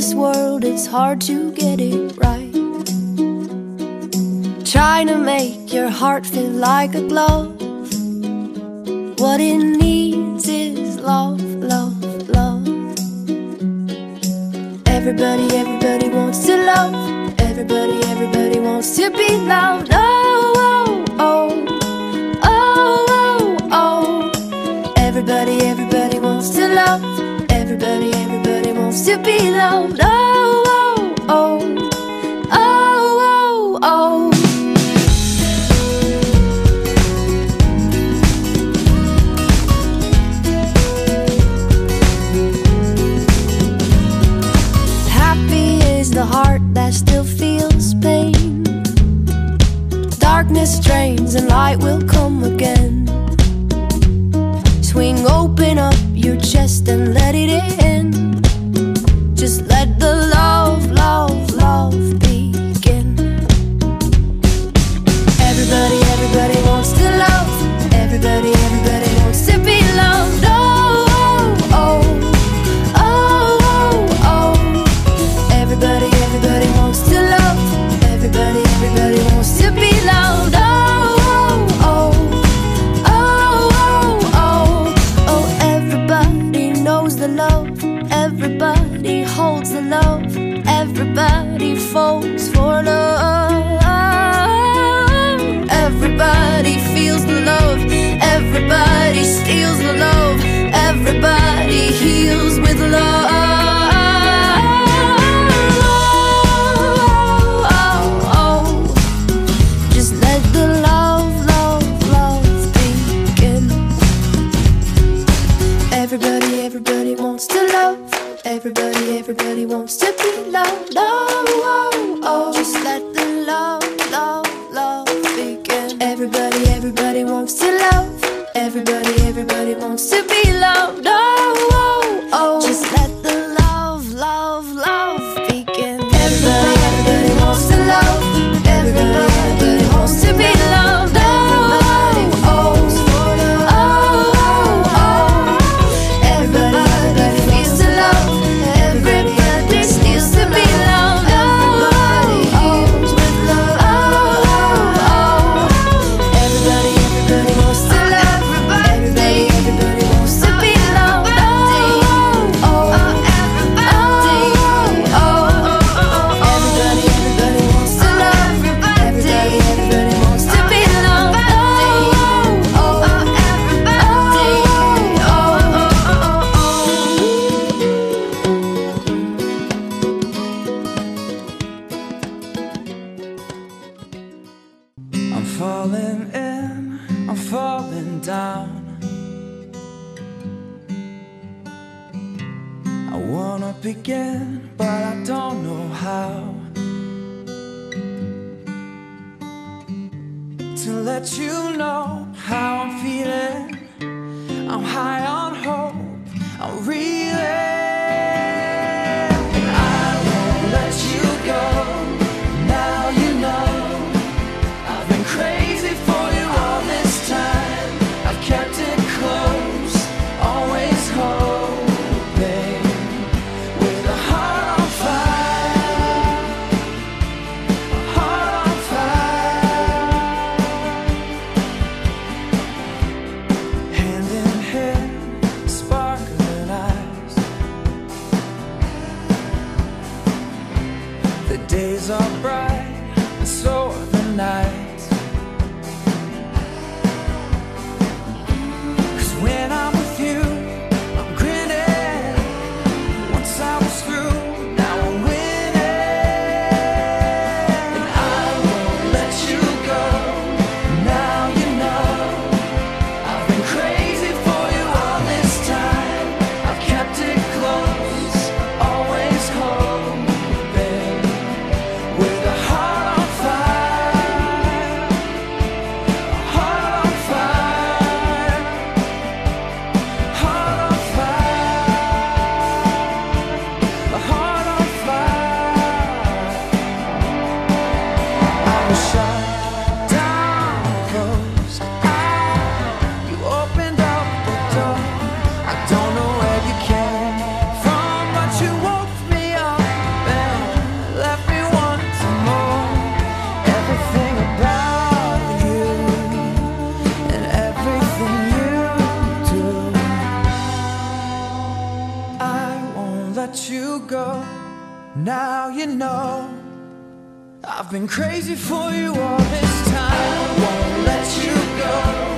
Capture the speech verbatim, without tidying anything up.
this world, it's hard to get it right. Trying to make your heart feel like a glove. What it needs is love, love, love. Everybody, everybody wants to love. Everybody, everybody wants to be loved. Oh, oh, oh, oh, oh, oh. Everybody, everybody wants to love. Everybody, everybody wants to be loved. Oh, oh, oh, oh, oh, oh. The heart that still feels pain. Darkness drains and light will come again. Swing open up your chest and let it in. Just let the love, love, love begin. Everybody, everybody wants to love. Everybody, everybody wants to be loved. Oh, oh, oh. Everybody, everybody wants to love. Everybody, everybody wants to be loved. Oh, oh, oh, oh, oh, oh. Everybody knows the love. Everybody holds the love. Everybody falls for love. Everybody feels the love. Everybody steals the love. Everybody heals with love. Everybody, everybody wants to love. Everybody, everybody wants to be loved. Oh, oh, oh. Just let the love, love, love begin. Everybody, everybody wants to love. Everybody, everybody wants to be loved. Oh, oh, oh. Just let the love, love, love begin. Everybody, everybody wants to love. Everybody, everybody wants to be loved. Begin, but I don't know how to let you know how I'm feeling. I'm high on hope, I'm reeling. I won't let you go. Now you know I've been crazy for you all this time. I've kept it close, always hoping. Days are bright, and so are the nights. 'Cause when I'm with you, I'm grinning. Once I was through, now I'm winning. And I won't let you go. Now you know I've been crazy for you all this time. I've kept it close, always hoping. With a let you go. Now you know I've been crazy for you all this time. I won't let you go.